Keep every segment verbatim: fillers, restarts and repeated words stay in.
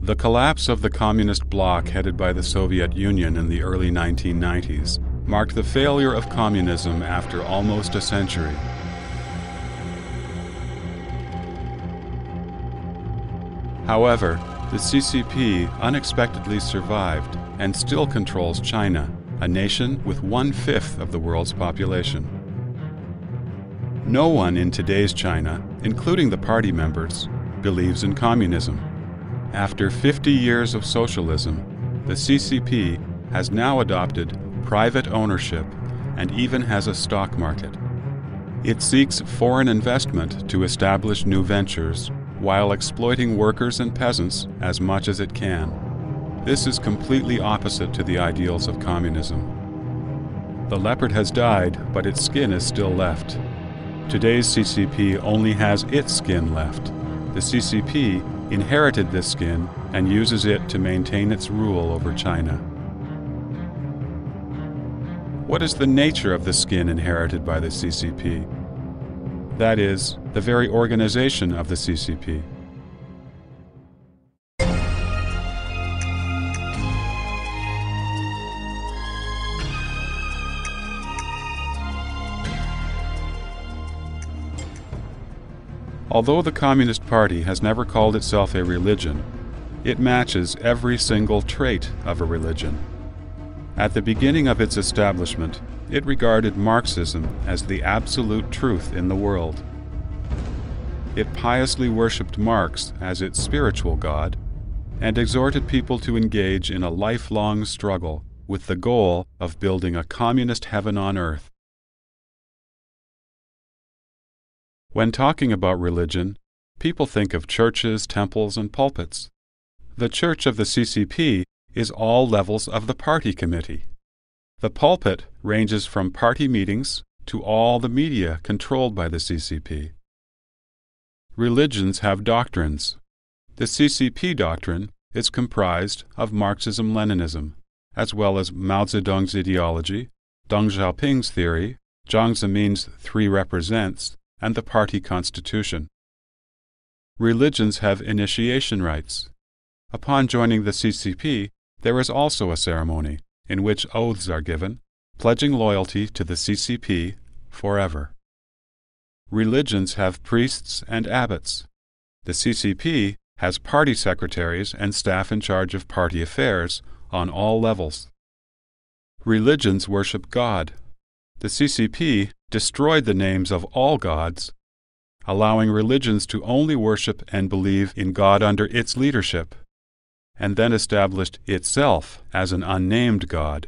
The collapse of the communist bloc headed by the Soviet Union in the early nineteen nineties marked the failure of communism after almost a century. However, the C C P unexpectedly survived and still controls China, a nation with one-fifth of the world's population. No one in today's China, including the party members, believes in communism. After fifty years of socialism, the C C P has now adopted private ownership and even has a stock market. It seeks foreign investment to establish new ventures while exploiting workers and peasants as much as it can. This is completely opposite to the ideals of communism. The leopard has died, but its skin is still left. Today's C C P only has its skin left. The C C P inherited this skin and uses it to maintain its rule over China. What is the nature of the skin inherited by the C C P? That is, the very organization of the C C P. Although the Communist Party has never called itself a religion, it matches every single trait of a religion. At the beginning of its establishment, it regarded Marxism as the absolute truth in the world. It piously worshipped Marx as its spiritual god and exhorted people to engage in a lifelong struggle with the goal of building a communist heaven on earth. When talking about religion, people think of churches, temples, and pulpits. The church of the C C P is all levels of the party committee. The pulpit ranges from party meetings to all the media controlled by the C C P. Religions have doctrines. The C C P doctrine is comprised of Marxism-Leninism, as well as Mao Zedong's ideology, Deng Xiaoping's theory, Jiang Zemin's three represents, and the party constitution. Religions have initiation rites. Upon joining the C C P, there is also a ceremony in which oaths are given, pledging loyalty to the C C P forever. Religions have priests and abbots. The C C P has party secretaries and staff in charge of party affairs on all levels. Religions worship God. The C C P destroyed the names of all gods, allowing religions to only worship and believe in God under its leadership, and then established itself as an unnamed God.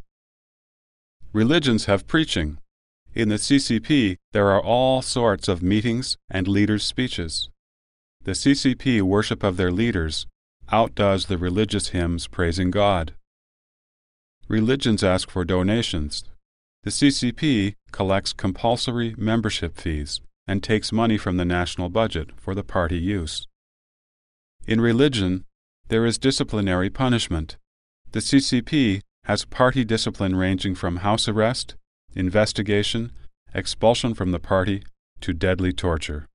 Religions have preaching. In the C C P, there are all sorts of meetings and leaders' speeches. The C C P worship of their leaders outdoes the religious hymns praising God. Religions ask for donations. The C C P collects compulsory membership fees and takes money from the national budget for the party use. In religion, there is disciplinary punishment. The C C P has party discipline ranging from house arrest, investigation, expulsion from the party, to deadly torture.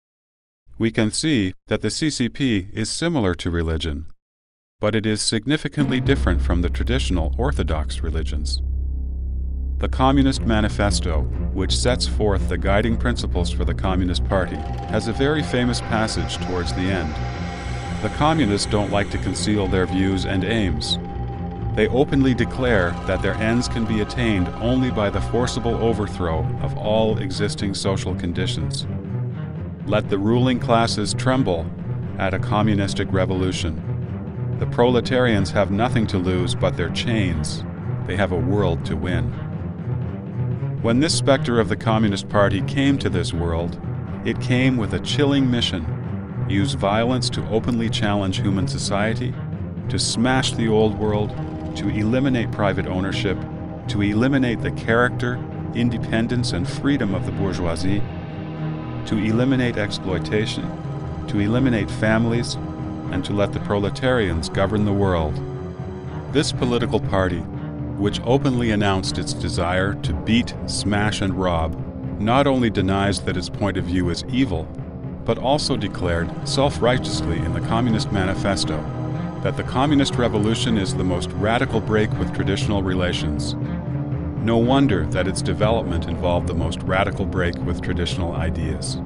We can see that the C C P is similar to religion, but it is significantly different from the traditional orthodox religions. The Communist Manifesto, which sets forth the guiding principles for the Communist Party, has a very famous passage towards the end. The Communists don't like to conceal their views and aims. They openly declare that their ends can be attained only by the forcible overthrow of all existing social conditions. Let the ruling classes tremble at a communistic revolution. The proletarians have nothing to lose but their chains. They have a world to win. When this specter of the Communist Party came to this world, it came with a chilling mission: use violence to openly challenge human society, to smash the old world, to eliminate private ownership, to eliminate the character, independence, and freedom of the bourgeoisie, to eliminate exploitation, to eliminate families, and to let the proletarians govern the world. This political party, which openly announced its desire to beat, smash, and rob, not only denies that its point of view is evil, but also declared self-righteously in the Communist Manifesto that the communist revolution is the most radical break with traditional relations. No wonder that its development involved the most radical break with traditional ideas.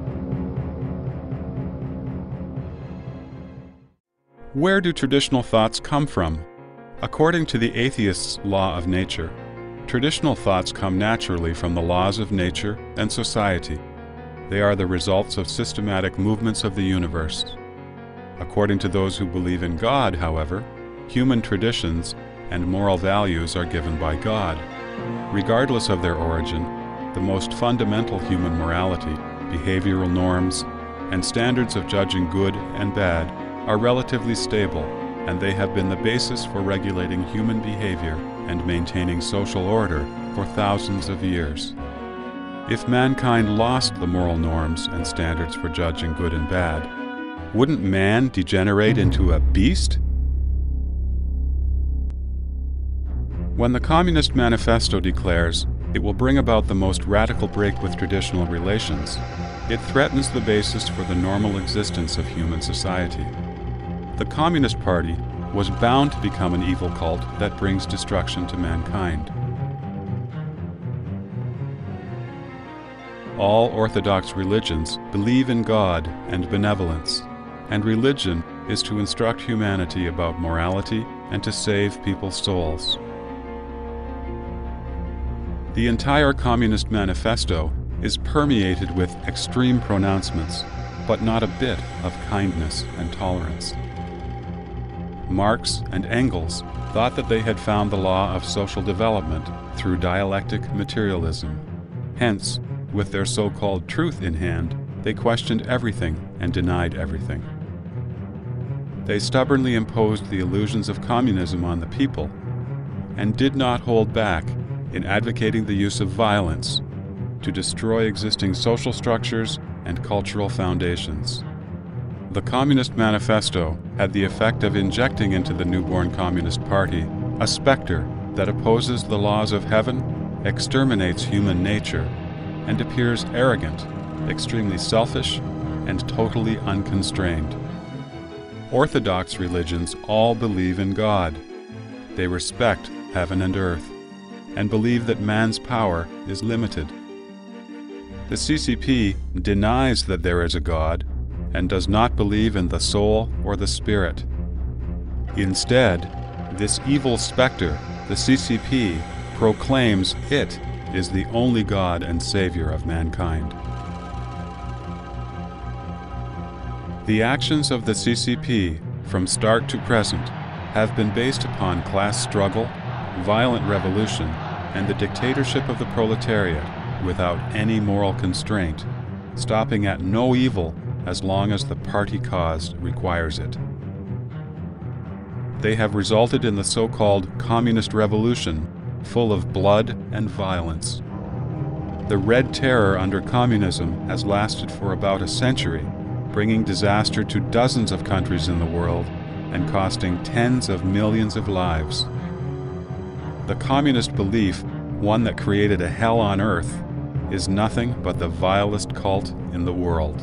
Where do traditional thoughts come from? According to the atheist's law of nature, traditional thoughts come naturally from the laws of nature and society. They are the results of systematic movements of the universe. According to those who believe in God, however, human traditions and moral values are given by God. Regardless of their origin, the most fundamental human morality, behavioral norms, and standards of judging good and bad are relatively stable, and they have been the basis for regulating human behavior and maintaining social order for thousands of years. If mankind lost the moral norms and standards for judging good and bad, wouldn't man degenerate into a beast? When the Communist Manifesto declares it will bring about the most radical break with traditional relations, it threatens the basis for the normal existence of human society. The Communist Party was bound to become an evil cult that brings destruction to mankind. All Orthodox religions believe in God and benevolence, and religion is to instruct humanity about morality and to save people's souls. The entire Communist Manifesto is permeated with extreme pronouncements, but not a bit of kindness and tolerance. Marx and Engels thought that they had found the law of social development through dialectic materialism. Hence, with their so-called truth in hand, they questioned everything and denied everything. They stubbornly imposed the illusions of communism on the people and did not hold back in advocating the use of violence to destroy existing social structures and cultural foundations. The Communist Manifesto had the effect of injecting into the newborn Communist Party a specter that opposes the laws of heaven, exterminates human nature, and appears arrogant, extremely selfish, and totally unconstrained. Orthodox religions all believe in God. They respect heaven and earth, and believe that man's power is limited. The C C P denies that there is a God and does not believe in the soul or the spirit. Instead, this evil specter, the C C P, proclaims it is the only God and Savior of mankind. The actions of the C C P, from start to present, have been based upon class struggle, violent revolution, and the dictatorship of the proletariat without any moral constraint, stopping at no evil as long as the party cause requires it. They have resulted in the so-called Communist Revolution, full of blood and violence. The Red Terror under communism has lasted for about a century, bringing disaster to dozens of countries in the world and costing tens of millions of lives. The communist belief, one that created a hell on earth, is nothing but the vilest cult in the world.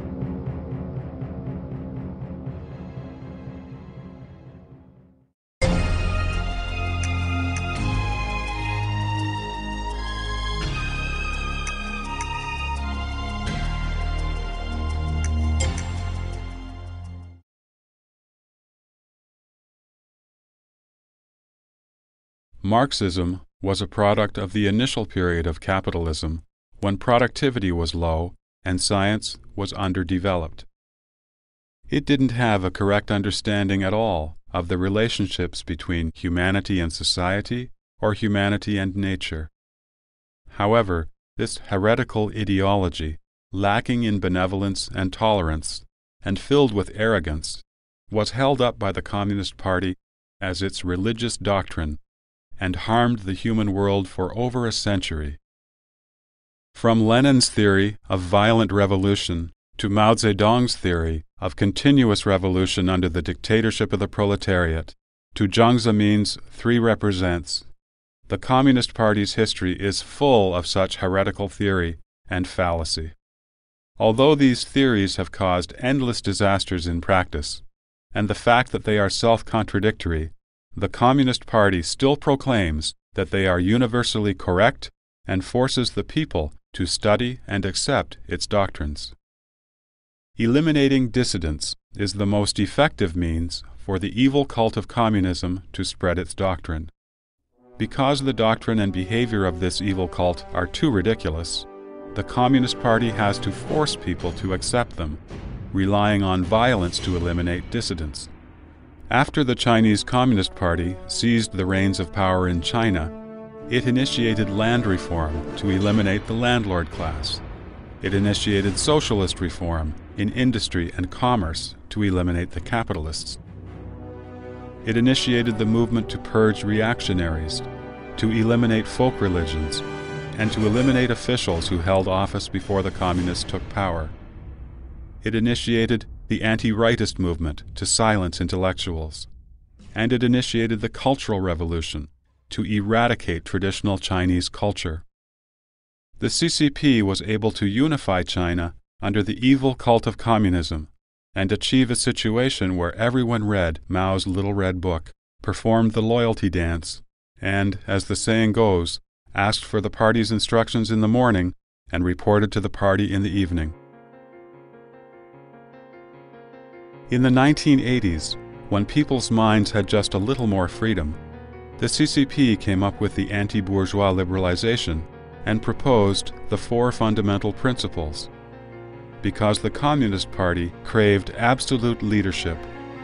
Marxism was a product of the initial period of capitalism, when productivity was low and science was underdeveloped. It didn't have a correct understanding at all of the relationships between humanity and society or humanity and nature. However, this heretical ideology, lacking in benevolence and tolerance, and filled with arrogance, was held up by the Communist Party as its religious doctrine and harmed the human world for over a century. From Lenin's theory of violent revolution to Mao Zedong's theory of continuous revolution under the dictatorship of the proletariat, to Jiang Zemin's Three Represents, the Communist Party's history is full of such heretical theory and fallacy. Although these theories have caused endless disasters in practice, and the fact that they are self-contradictory, the Communist Party still proclaims that they are universally correct and forces the people to study and accept its doctrines. Eliminating dissidents is the most effective means for the evil cult of communism to spread its doctrine. Because the doctrine and behavior of this evil cult are too ridiculous, the Communist Party has to force people to accept them, relying on violence to eliminate dissidents. After the Chinese Communist Party seized the reins of power in China, it initiated land reform to eliminate the landlord class. It initiated socialist reform in industry and commerce to eliminate the capitalists. It initiated the movement to purge reactionaries, to eliminate folk religions, and to eliminate officials who held office before the communists took power. It initiated the anti-rightist movement to silence intellectuals, and it initiated the Cultural Revolution to eradicate traditional Chinese culture. The C C P was able to unify China under the evil cult of communism and achieve a situation where everyone read Mao's Little Red Book, performed the loyalty dance, and, as the saying goes, asked for the party's instructions in the morning and reported to the party in the evening. In the nineteen eighties, when people's minds had just a little more freedom, the C C P came up with the anti-bourgeois liberalization and proposed the four fundamental principles, because the Communist Party craved absolute leadership.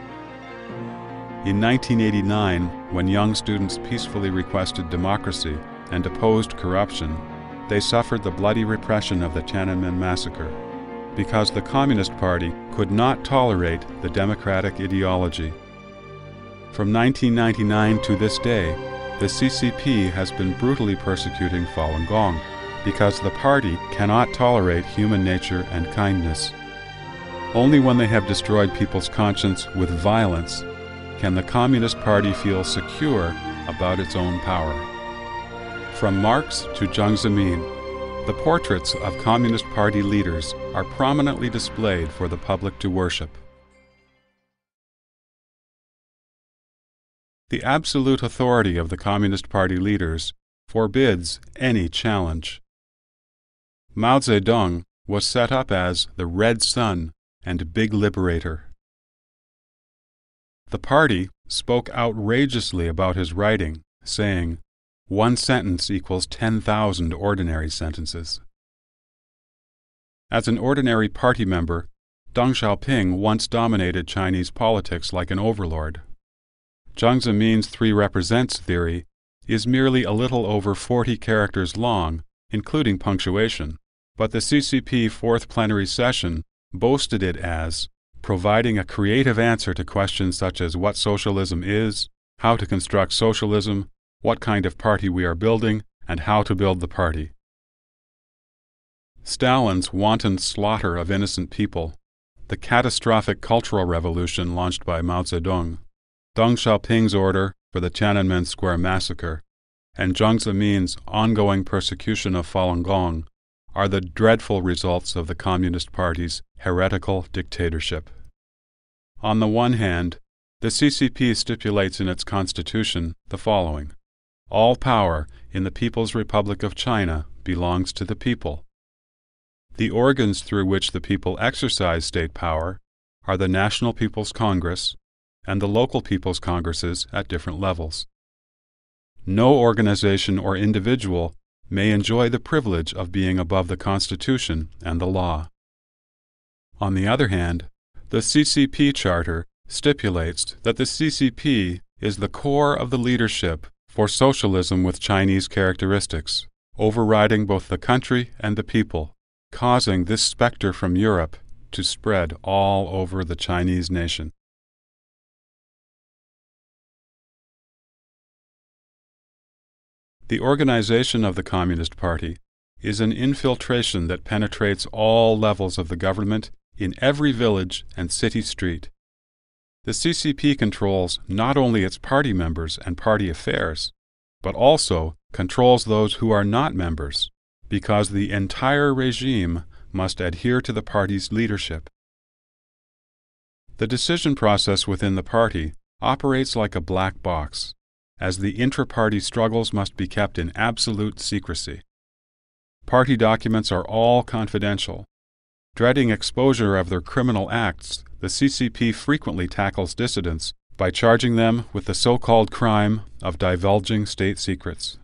In nineteen eighty-nine, when young students peacefully requested democracy and opposed corruption, they suffered the bloody repression of the Tiananmen massacre, because the Communist Party could not tolerate the democratic ideology. From nineteen ninety-nine to this day, the C C P has been brutally persecuting Falun Gong, because the party cannot tolerate human nature and kindness. Only when they have destroyed people's conscience with violence can the Communist Party feel secure about its own power. From Marx to Jiang Zemin, the portraits of Communist Party leaders are prominently displayed for the public to worship. The absolute authority of the Communist Party leaders forbids any challenge. Mao Zedong was set up as the Red Sun and Big Liberator. The party spoke outrageously about his writing, saying, "One sentence equals ten thousand ordinary sentences." As an ordinary party member, Deng Xiaoping once dominated Chinese politics like an overlord. Jiang Zemin's three represents theory is merely a little over forty characters long, including punctuation, but the C C P Fourth Plenary Session boasted it as providing a creative answer to questions such as what socialism is, how to construct socialism, what kind of party we are building, and how to build the party. Stalin's wanton slaughter of innocent people, the catastrophic cultural revolution launched by Mao Zedong, Deng Xiaoping's order for the Tiananmen Square massacre, and Jiang Zemin's ongoing persecution of Falun Gong are the dreadful results of the Communist Party's heretical dictatorship. On the one hand, the C C P stipulates in its constitution the following: all power in the People's Republic of China belongs to the people. The organs through which the people exercise state power are the National People's Congress and the local people's congresses at different levels. No organization or individual may enjoy the privilege of being above the Constitution and the law. On the other hand, the C C P Charter stipulates that the C C P is the core of the leadership for socialism with Chinese characteristics, overriding both the country and the people, causing this specter from Europe to spread all over the Chinese nation. The organization of the Communist Party is an infiltration that penetrates all levels of the government in every village and city street. The C C P controls not only its party members and party affairs, but also controls those who are not members, because the entire regime must adhere to the party's leadership. The decision process within the party operates like a black box, as the intra-party struggles must be kept in absolute secrecy. Party documents are all confidential. Dreading exposure of their criminal acts, the C C P frequently tackles dissidents by charging them with the so-called crime of divulging state secrets.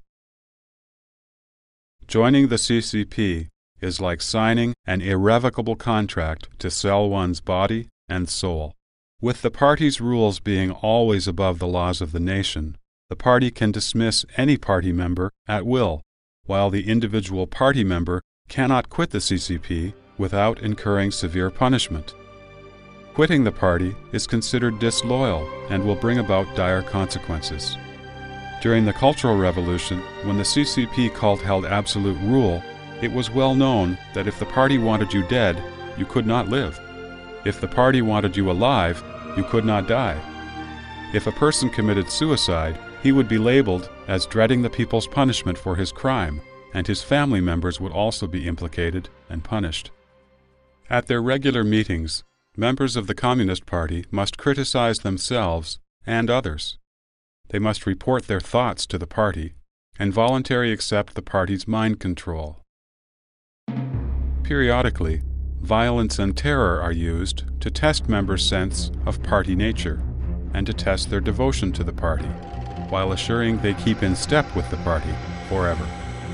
Joining the C C P is like signing an irrevocable contract to sell one's body and soul. With the party's rules being always above the laws of the nation, the party can dismiss any party member at will, while the individual party member cannot quit the C C P without incurring severe punishment. Quitting the party is considered disloyal and will bring about dire consequences. During the Cultural Revolution, when the C C P cult held absolute rule, it was well known that if the party wanted you dead, you could not live. If the party wanted you alive, you could not die. If a person committed suicide, he would be labeled as dreading the people's punishment for his crime, and his family members would also be implicated and punished. At their regular meetings, members of the Communist Party must criticize themselves and others. They must report their thoughts to the party and voluntarily accept the party's mind control. Periodically, violence and terror are used to test members' sense of party nature and to test their devotion to the party, while assuring they keep in step with the party forever.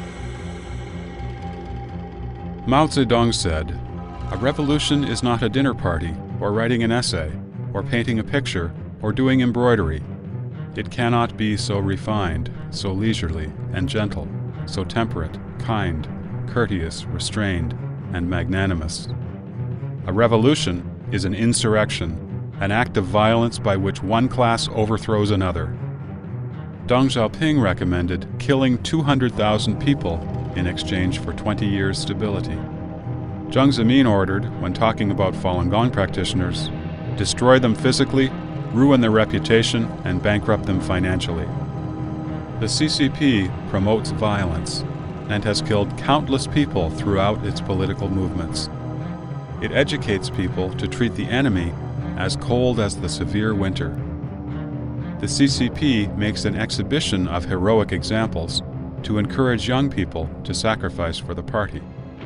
Mao Zedong said, "A revolution is not a dinner party, or writing an essay, or painting a picture, or doing embroidery. It cannot be so refined, so leisurely and gentle, so temperate, kind, courteous, restrained, and magnanimous. A revolution is an insurrection, an act of violence by which one class overthrows another." Deng Xiaoping recommended killing two hundred thousand people in exchange for twenty years' stability. Jiang Zemin ordered, when talking about Falun Gong practitioners, destroy them physically, ruin their reputation, and bankrupt them financially. The C C P promotes violence and has killed countless people throughout its political movements. It educates people to treat the enemy as cold as the severe winter. The C C P makes an exhibition of heroic examples to encourage young people to sacrifice for the party.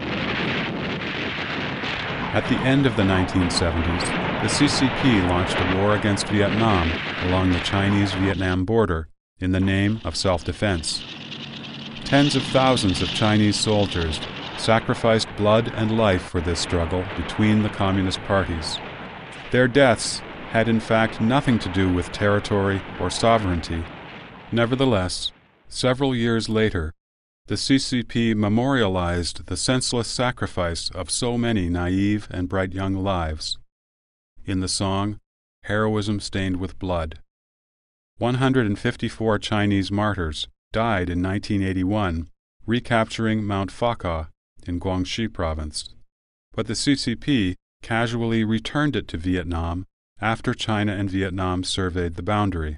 At the end of the nineteen seventies, the C C P launched a war against Vietnam along the Chinese-Vietnam border in the name of self-defense. Tens of thousands of Chinese soldiers sacrificed blood and life for this struggle between the communist parties. Their deaths had in fact nothing to do with territory or sovereignty. Nevertheless, several years later, the C C P memorialized the senseless sacrifice of so many naive and bright young lives in the song, "Heroism Stained with Blood." one hundred fifty-four Chinese martyrs died in nineteen eighty-one, recapturing Mount Fakha in Guangxi province. But the C C P casually returned it to Vietnam after China and Vietnam surveyed the boundary.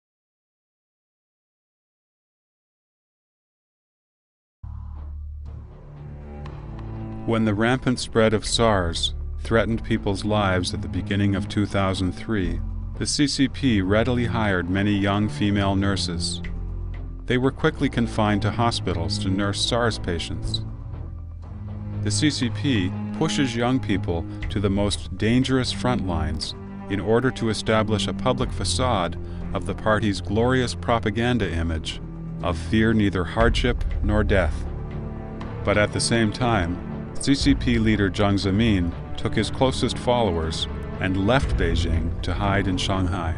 When the rampant spread of SARS threatened people's lives at the beginning of two thousand three, the C C P readily hired many young female nurses. They were quickly confined to hospitals to nurse SARS patients. The C C P pushes young people to the most dangerous front lines in order to establish a public facade of the party's glorious propaganda image of fear neither hardship nor death. But at the same time, C C P leader Jiang Zemin took his closest followers and left Beijing to hide in Shanghai.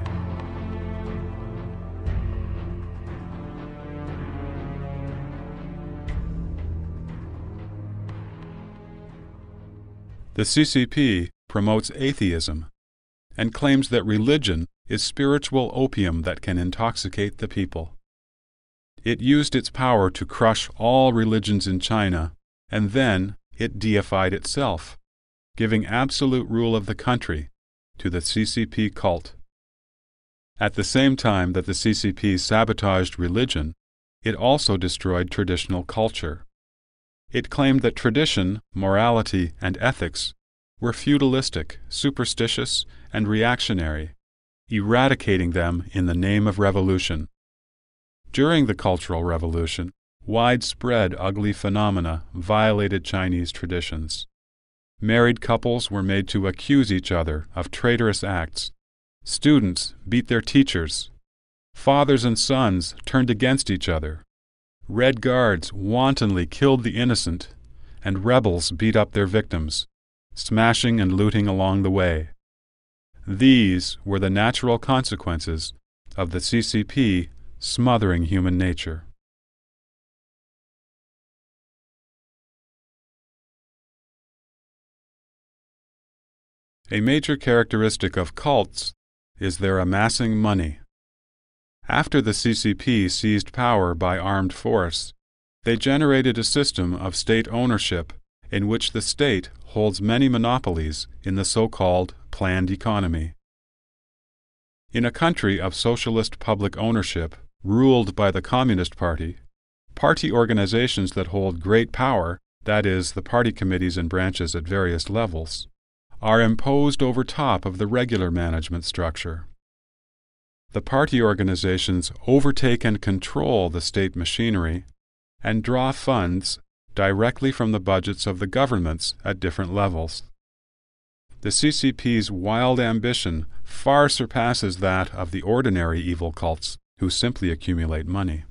The C C P promotes atheism and claims that religion is spiritual opium that can intoxicate the people. It used its power to crush all religions in China, and then it deified itself, giving absolute rule of the country to the C C P cult. At the same time that the C C P sabotaged religion, it also destroyed traditional culture. It claimed that tradition, morality, and ethics were feudalistic, superstitious, and reactionary, eradicating them in the name of revolution. During the Cultural Revolution, widespread ugly phenomena violated Chinese traditions. Married couples were made to accuse each other of traitorous acts. Students beat their teachers. Fathers and sons turned against each other. Red Guards wantonly killed the innocent, and rebels beat up their victims, smashing and looting along the way. These were the natural consequences of the C C P smothering human nature. A major characteristic of cults is their amassing money. After the C C P seized power by armed force, they generated a system of state ownership in which the state holds many monopolies in the so-called planned economy. In a country of socialist public ownership ruled by the Communist Party, party organizations that hold great power, that is, the party committees and branches at various levels, are imposed over top of the regular management structure. The party organizations overtake and control the state machinery and draw funds directly from the budgets of the governments at different levels. The C C P's wild ambition far surpasses that of the ordinary evil cults who simply accumulate money.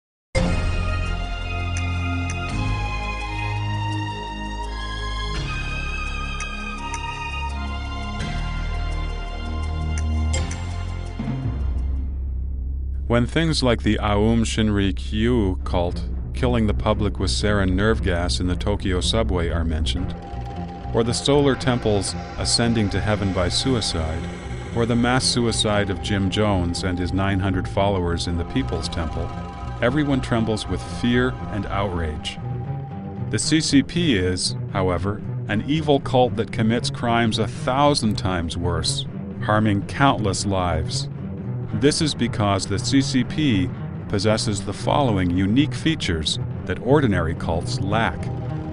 When things like the Aum Shinrikyo cult killing the public with sarin nerve gas in the Tokyo subway are mentioned, or the solar temples ascending to heaven by suicide, or the mass suicide of Jim Jones and his nine hundred followers in the People's Temple, everyone trembles with fear and outrage. The C C P is, however, an evil cult that commits crimes a thousand times worse, harming countless lives. This is because the C C P possesses the following unique features that ordinary cults lack.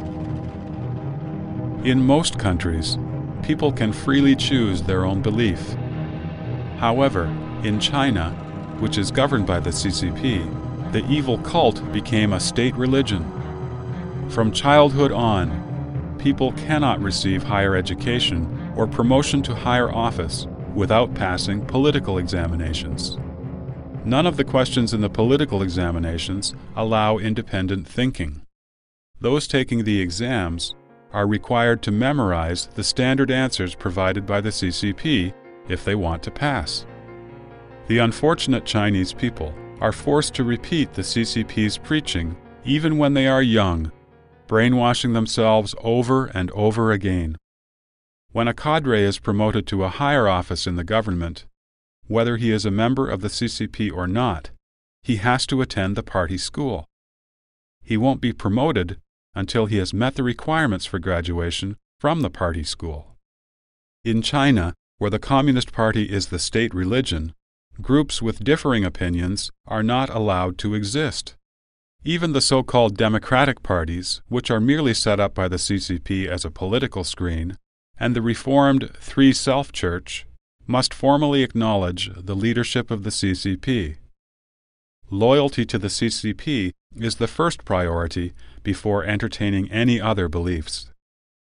In most countries, people can freely choose their own belief. However, in China, which is governed by the C C P, the evil cult became a state religion. From childhood on, people cannot receive higher education or promotion to higher office without passing political examinations. None of the questions in the political examinations allow independent thinking. Those taking the exams are required to memorize the standard answers provided by the C C P if they want to pass. The unfortunate Chinese people are forced to repeat the C C P's preaching even when they are young, brainwashing themselves over and over again. When a cadre is promoted to a higher office in the government, whether he is a member of the C C P or not, he has to attend the party school. He won't be promoted until he has met the requirements for graduation from the party school. In China, where the Communist Party is the state religion, groups with differing opinions are not allowed to exist. Even the so-called democratic parties, which are merely set up by the C C P as a political screen, and the reformed Three Self Church, must formally acknowledge the leadership of the C C P. Loyalty to the C C P is the first priority before entertaining any other beliefs.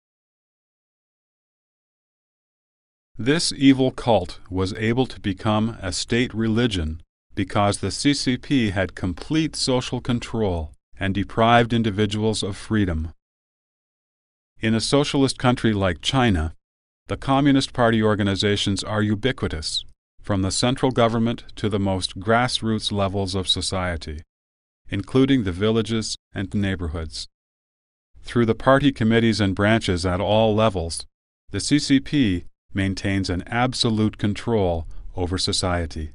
This evil cult was able to become a state religion because the C C P had complete social control and deprived individuals of freedom. In a socialist country like China, the Communist Party organizations are ubiquitous, from the central government to the most grassroots levels of society, including the villages and neighborhoods. Through the party committees and branches at all levels, the C C P maintains an absolute control over society.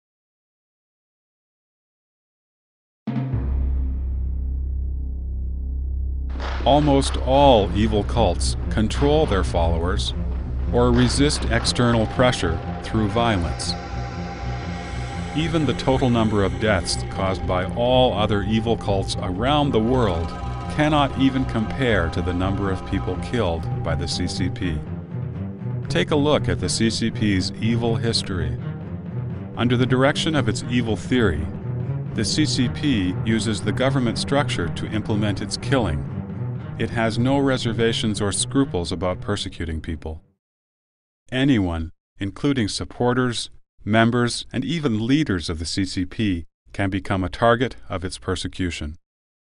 Almost all evil cults control their followers or resist external pressure through violence. Even the total number of deaths caused by all other evil cults around the world cannot even compare to the number of people killed by the C C P. take a look at the C C P's evil history. Under the direction of its evil theory, the C C P uses the government structure to implement its killing. It has no reservations or scruples about persecuting people. Anyone, including supporters, members, and even leaders of the C C P, can become a target of its persecution.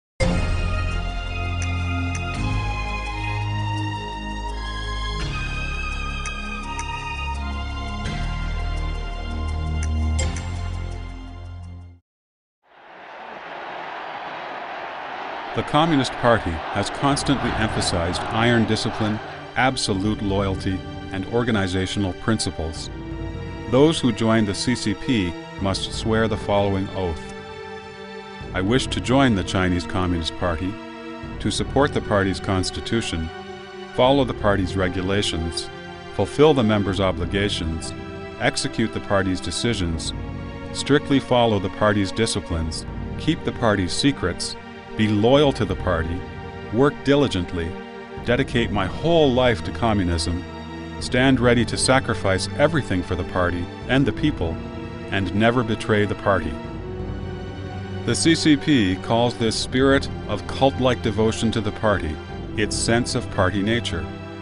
The Communist Party has constantly emphasized iron discipline, absolute loyalty, and organizational principles. Those who join the C C P must swear the following oath. I wish to join the Chinese Communist Party, to support the party's constitution, follow the party's regulations, fulfill the members' obligations, execute the party's decisions, strictly follow the party's disciplines, keep the party's secrets, be loyal to the party, work diligently, dedicate my whole life to communism, stand ready to sacrifice everything for the party and the people, and never betray the party. The C C P calls this spirit of cult-like devotion to the party its sense of party nature.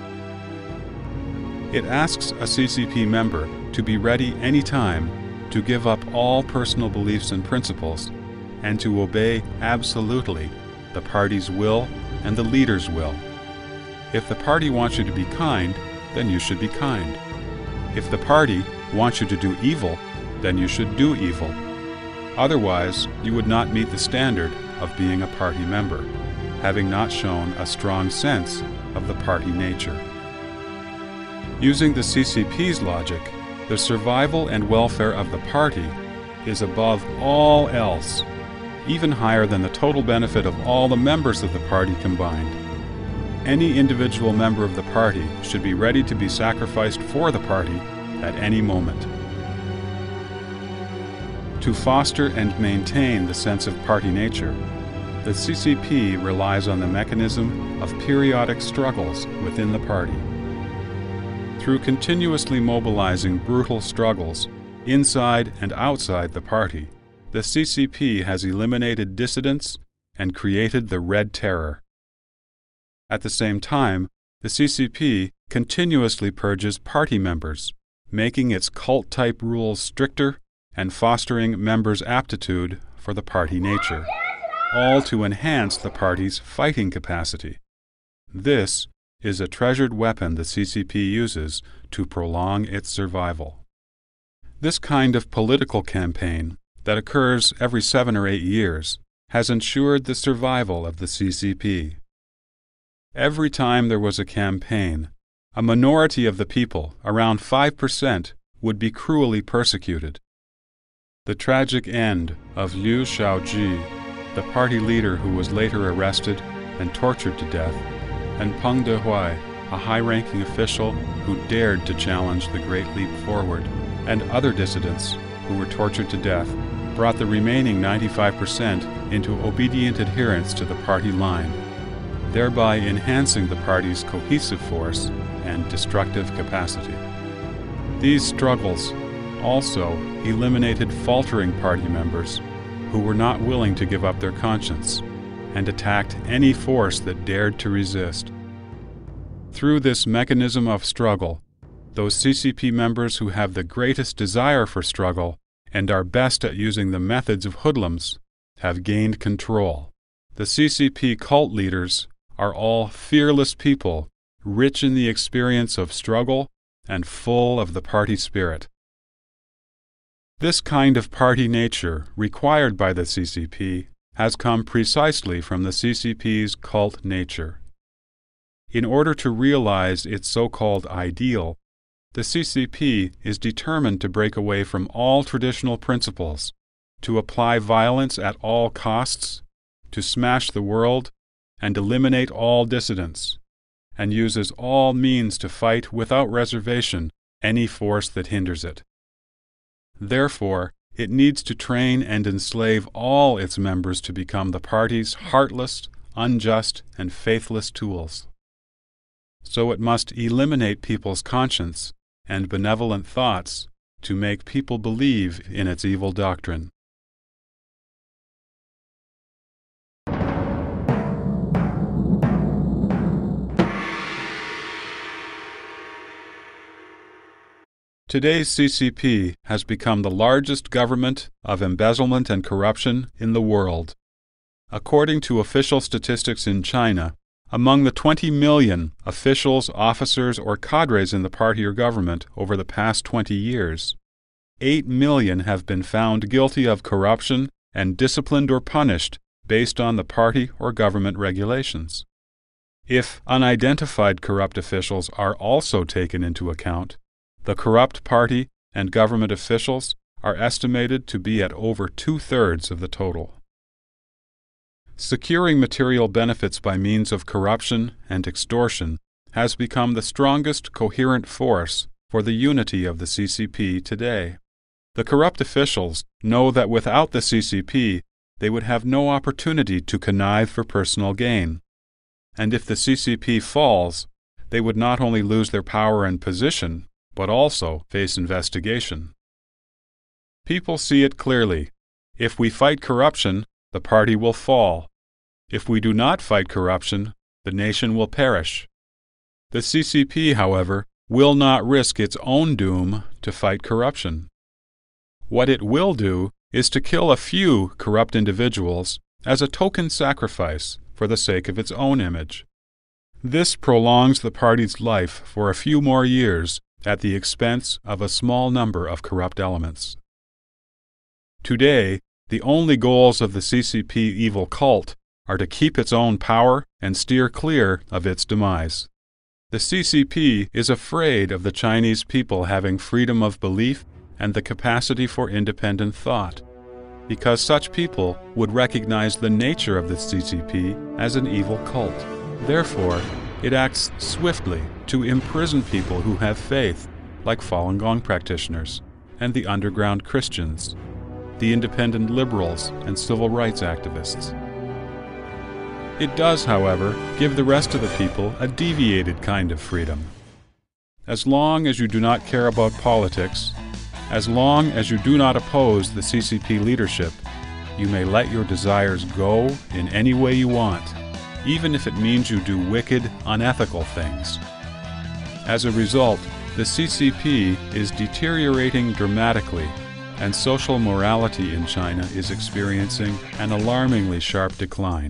It asks a C C P member to be ready any time to give up all personal beliefs and principles and to obey absolutely the party's will and the leader's will. If the party wants you to be kind, then you should be kind. If the party wants you to do evil, then you should do evil. Otherwise, you would not meet the standard of being a party member, having not shown a strong sense of the party nature. Using the C C P's logic, the survival and welfare of the party is above all else, even higher than the total benefit of all the members of the party combined. Any individual member of the party should be ready to be sacrificed for the party at any moment. To foster and maintain the sense of party nature, the C C P relies on the mechanism of periodic struggles within the party. Through continuously mobilizing brutal struggles inside and outside the party, the C C P has eliminated dissidents and created the Red Terror. At the same time, the C C P continuously purges party members, making its cult-type rules stricter and fostering members' aptitude for the party nature, all to enhance the party's fighting capacity. This is a treasured weapon the C C P uses to prolong its survival. This kind of political campaign that occurs every seven or eight years has ensured the survival of the C C P. Every time there was a campaign, a minority of the people, around five percent, would be cruelly persecuted. The tragic end of Liu Shaoji, the party leader who was later arrested and tortured to death, and Peng Dehuai, a high-ranking official who dared to challenge the Great Leap Forward, and other dissidents who were tortured to death, brought the remaining ninety-five percent into obedient adherence to the party line, thereby enhancing the party's cohesive force and destructive capacity. These struggles also eliminated faltering party members who were not willing to give up their conscience and attacked any force that dared to resist. Through this mechanism of struggle, those C C P members who have the greatest desire for struggle and are best at using the methods of hoodlums have gained control. The C C P cult leaders are all fearless people, rich in the experience of struggle and full of the party spirit. This kind of party nature required by the C C P has come precisely from the C C P's cult nature. In order to realize its so-called ideal, the C C P is determined to break away from all traditional principles, to apply violence at all costs, to smash the world, and eliminate all dissidents, and uses all means to fight without reservation any force that hinders it. Therefore, it needs to train and enslave all its members to become the party's heartless, unjust, and faithless tools. so it must eliminate people's conscience and benevolent thoughts to make people believe in its evil doctrine. Today's C C P has become the largest government of embezzlement and corruption in the world. According to official statistics in China, among the twenty million officials, officers, or cadres in the party or government over the past twenty years, eight million have been found guilty of corruption and disciplined or punished based on the party or government regulations. If unidentified corrupt officials are also taken into account, the corrupt party and government officials are estimated to be at over two-thirds of the total. Securing material benefits by means of corruption and extortion has become the strongest coherent force for the unity of the C C P today. The corrupt officials know that without the C C P, they would have no opportunity to connive for personal gain. And if the C C P falls, they would not only lose their power and position, but also face investigation. People see it clearly. If we fight corruption, the party will fall. If we do not fight corruption, the nation will perish. The C C P, however, will not risk its own doom to fight corruption. What it will do is to kill a few corrupt individuals as a token sacrifice for the sake of its own image. This prolongs the party's life for a few more years at the expense of a small number of corrupt elements. Today, the only goals of the C C P evil cult are to keep its own power and steer clear of its demise. The C C P is afraid of the Chinese people having freedom of belief and the capacity for independent thought, because such people would recognize the nature of the C C P as an evil cult. Therefore, it acts swiftly to imprison people who have faith, like Falun Gong practitioners and the underground Christians, the independent liberals and civil rights activists. It does, however, give the rest of the people a deviated kind of freedom. As long as you do not care about politics, as long as you do not oppose the C C P leadership, you may let your desires go in any way you want, even if it means you do wicked, unethical things. As a result, the C C P is deteriorating dramatically, and social morality in China is experiencing an alarmingly sharp decline.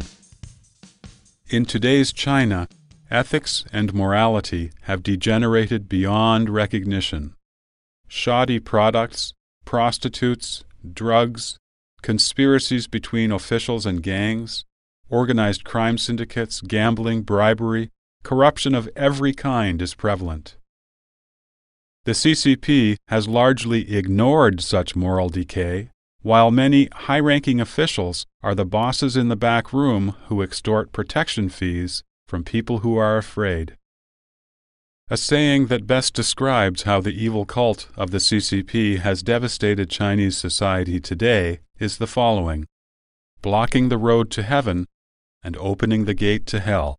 In today's China, ethics and morality have degenerated beyond recognition. Shoddy products, prostitutes, drugs, conspiracies between officials and gangs, organized crime syndicates, gambling, bribery, corruption of every kind is prevalent. The C C P has largely ignored such moral decay, while many high-ranking officials are the bosses in the back room who extort protection fees from people who are afraid. A saying that best describes how the evil cult of the C C P has devastated Chinese society today is the following: blocking the road to heaven and opening the gate to hell.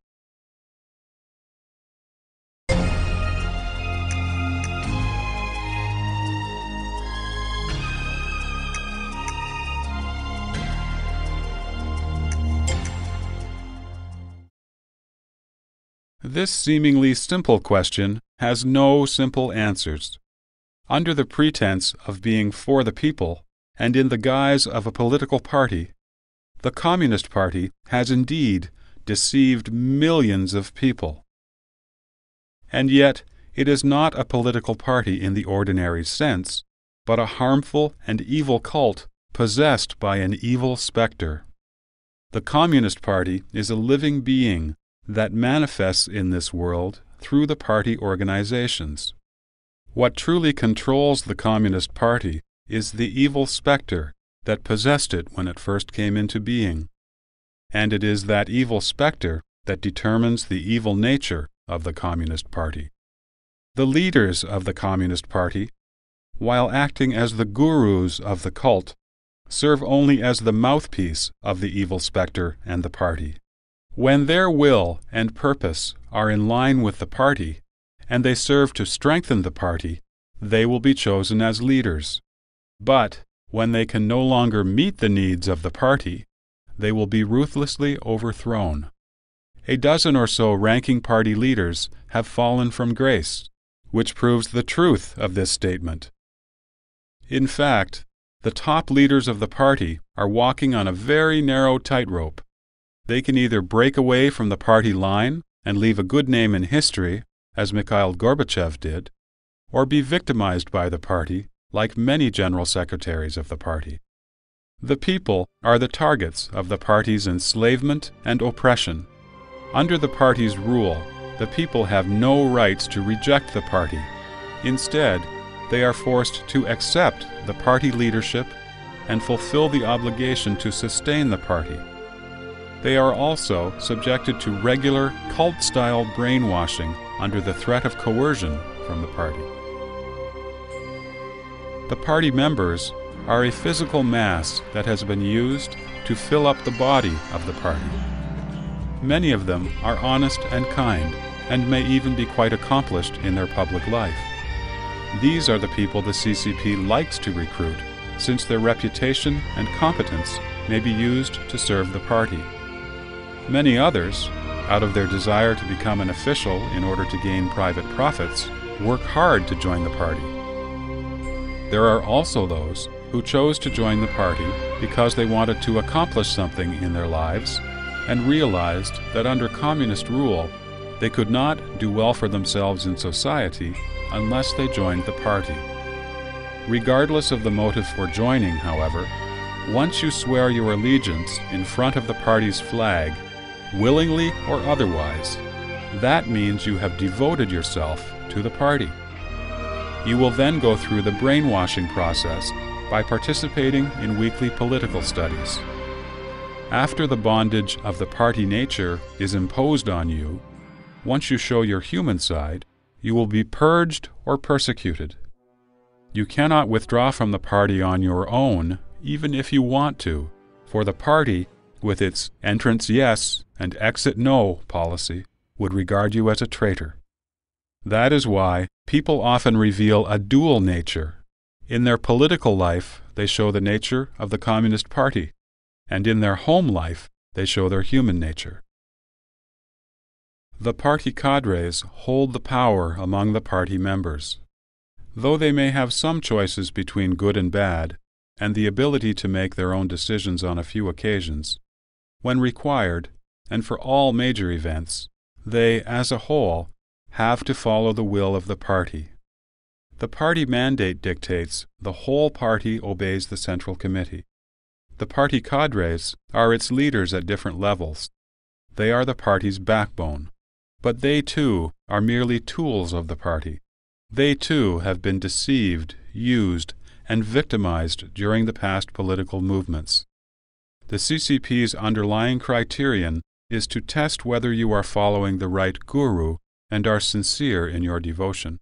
This seemingly simple question has no simple answers. Under the pretense of being for the people, and in the guise of a political party, the Communist Party has indeed deceived millions of people. And yet, it is not a political party in the ordinary sense, but a harmful and evil cult possessed by an evil specter. The Communist Party is a living being that manifests in this world through the party organizations. What truly controls the Communist Party is the evil specter that possessed it when it first came into being, and it is that evil specter that determines the evil nature of the Communist Party. The leaders of the Communist Party, while acting as the gurus of the cult, serve only as the mouthpiece of the evil specter and the party, When their will and purpose are in line with the party, and they serve to strengthen the party, they will be chosen as leaders. But when they can no longer meet the needs of the party, they will be ruthlessly overthrown. A dozen or so ranking party leaders have fallen from grace, which proves the truth of this statement. In fact, the top leaders of the party are walking on a very narrow tightrope. They can either break away from the party line and leave a good name in history, as Mikhail Gorbachev did, or be victimized by the party, like many general secretaries of the party. The people are the targets of the party's enslavement and oppression. Under the party's rule, the people have no rights to reject the party. Instead, they are forced to accept the party leadership and fulfill the obligation to sustain the party. They are also subjected to regular cult-style brainwashing under the threat of coercion from the party. The party members are a physical mass that has been used to fill up the body of the party. Many of them are honest and kind, and may even be quite accomplished in their public life. These are the people the C C P likes to recruit, since their reputation and competence may be used to serve the party. Many others, out of their desire to become an official in order to gain private profits, work hard to join the party. There are also those who chose to join the party because they wanted to accomplish something in their lives and realized that under communist rule, they could not do well for themselves in society unless they joined the party. Regardless of the motive for joining, however, once you swear your allegiance in front of the party's flag, willingly or otherwise, that means you have devoted yourself to the party. You will then go through the brainwashing process by participating in weekly political studies. After the bondage of the party nature is imposed on you, once you show your human side, you will be purged or persecuted. You cannot withdraw from the party on your own, even if you want to, for the party, with its entrance yes and exit no policy, would regard you as a traitor. That is why people often reveal a dual nature. In their political life, they show the nature of the Communist Party, and in their home life, they show their human nature. The party cadres hold the power among the party members. Though they may have some choices between good and bad, and the ability to make their own decisions on a few occasions, when required, and for all major events, they, as a whole, have to follow the will of the party. The party mandate dictates the whole party obeys the Central Committee. The party cadres are its leaders at different levels. They are the party's backbone. But they, too, are merely tools of the party. They, too, have been deceived, used, and victimized during the past political movements. The C C P's underlying criterion is to test whether you are following the right guru and are sincere in your devotion.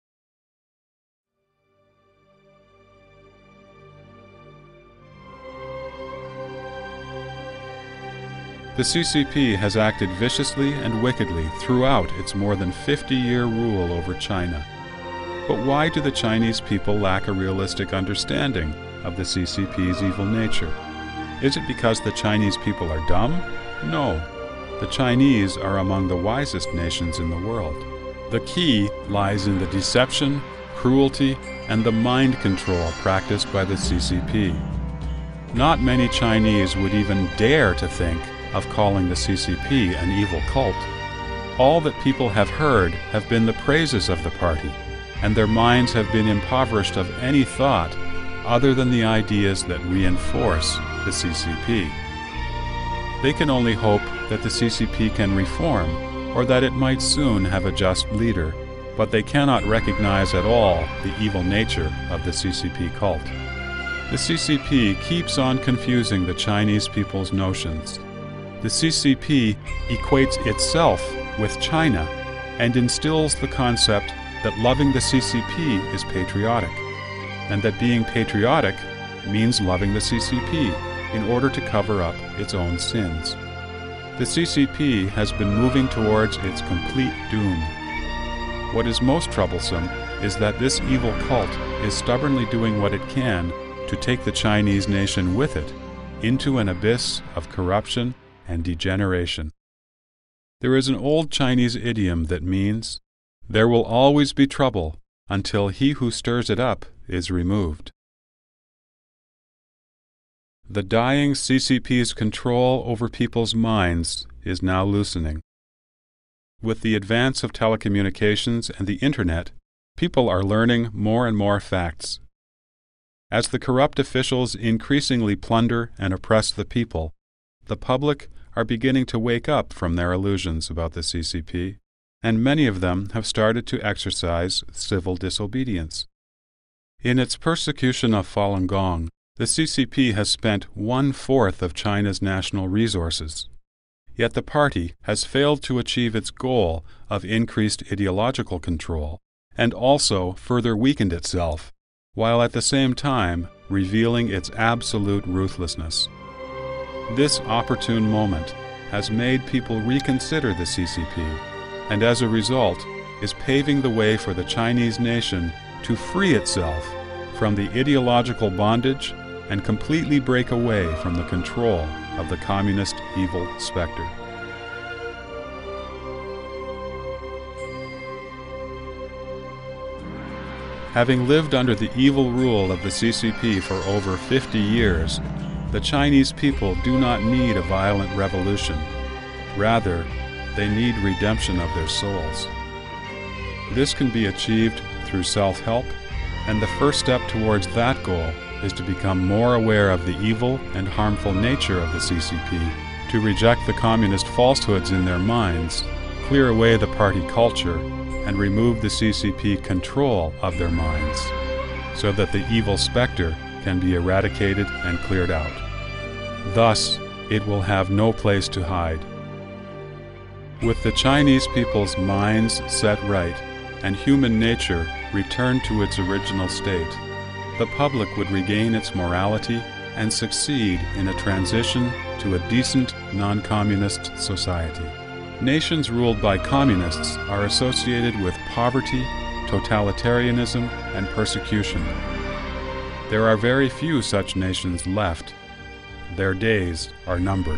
The C C P has acted viciously and wickedly throughout its more than fifty-year rule over China. But why do the Chinese people lack a realistic understanding of the C C P's evil nature? Is it because the Chinese people are dumb? No. The Chinese are among the wisest nations in the world. The key lies in the deception, cruelty, and the mind control practiced by the C C P. Not many Chinese would even dare to think of calling the C C P an evil cult. All that people have heard have been the praises of the party, and their minds have been impoverished of any thought other than the ideas that reinforce the C C P. They can only hope that the C C P can reform, or that it might soon have a just leader, but they cannot recognize at all the evil nature of the C C P cult. The C C P keeps on confusing the Chinese people's notions. The C C P equates itself with China and instills the concept that loving the C C P is patriotic, and that being patriotic means loving the C C P in order to cover up its own sins. The C C P has been moving towards its complete doom. What is most troublesome is that this evil cult is stubbornly doing what it can to take the Chinese nation with it into an abyss of corruption and degeneration. There is an old Chinese idiom that means, "There will always be trouble until he who stirs it up is removed." The dying C C P's control over people's minds is now loosening. With the advance of telecommunications and the Internet, people are learning more and more facts. As the corrupt officials increasingly plunder and oppress the people, the public are beginning to wake up from their illusions about the C C P, and many of them have started to exercise civil disobedience. In its persecution of Falun Gong, the C C P has spent one-fourth of China's national resources. Yet the party has failed to achieve its goal of increased ideological control, and also further weakened itself, while at the same time revealing its absolute ruthlessness. This opportune moment has made people reconsider the C C P, and as a result is paving the way for the Chinese nation to free itself from the ideological bondage and completely break away from the control of the communist evil specter. Having lived under the evil rule of the C C P for over fifty years, the Chinese people do not need a violent revolution. Rather, they need redemption of their souls. This can be achieved through self-help, and the first step towards that goal is to become more aware of the evil and harmful nature of the C C P, to reject the communist falsehoods in their minds, clear away the party culture, and remove the C C P control of their minds, so that the evil specter can be eradicated and cleared out. Thus, it will have no place to hide. With the Chinese people's minds set right and human nature returned to its original state, the public would regain its morality and succeed in a transition to a decent, non-communist society. Nations ruled by communists are associated with poverty, totalitarianism, and persecution. There are very few such nations left. Their days are numbered.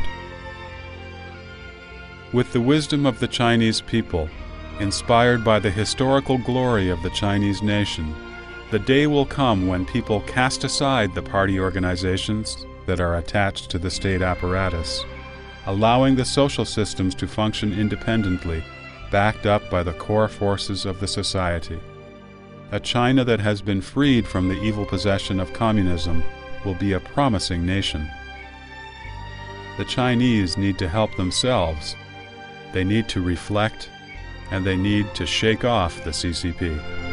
With the wisdom of the Chinese people, inspired by the historical glory of the Chinese nation, the day will come when people cast aside the party organizations that are attached to the state apparatus, allowing the social systems to function independently, backed up by the core forces of the society. A China that has been freed from the evil possession of communism will be a promising nation. The Chinese need to help themselves. They need to reflect, and they need to shake off the C C P.